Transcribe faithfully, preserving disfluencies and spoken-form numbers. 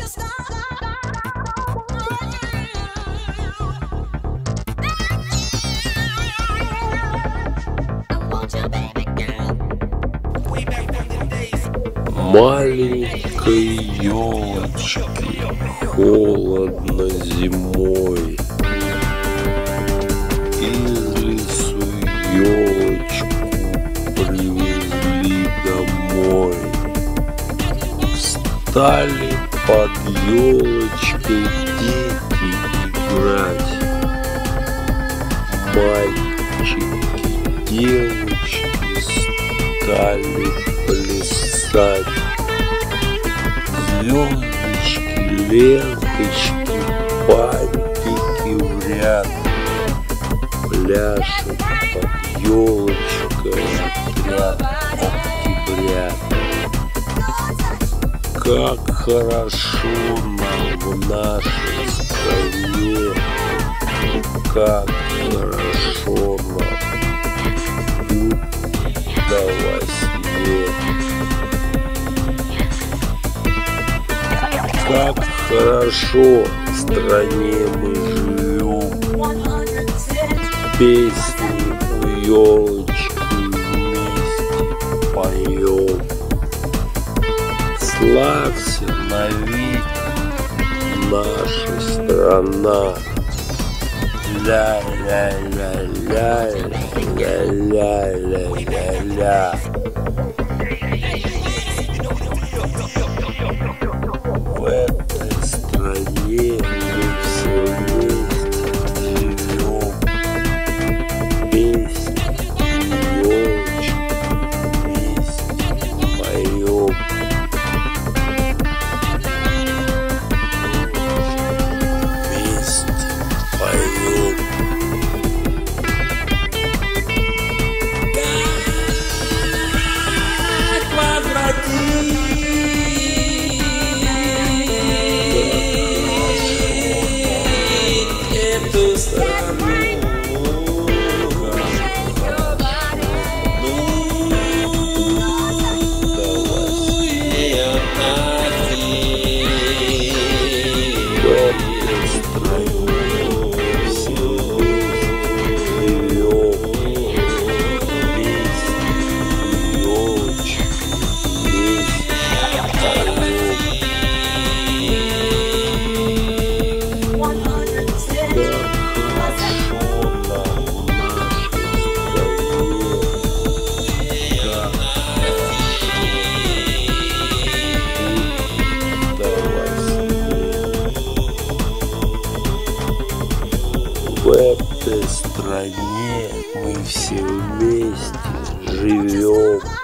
Маленькой елочке холодно зимой, из лесу елочку привезли домой. Стали под елочкой дети играть, мальчики, девочки стали плясать. Звездочки, ленточки, бантики в ряд пляшут под елочкой отряд октября. Как хорошо нам в нашей стране, как хорошо нам будто во сне. Как хорошо в стране мы живем, песни у елочки вместе поем. Славься навеки наша страна, ля-ля-ля-ля-ля-ля-ля-ля-ля. В этой стране мы все вместе живем, песни елочки вместе поем. Вместе поем. Как возвратить эту страну? В этой стране мы все вместе живем.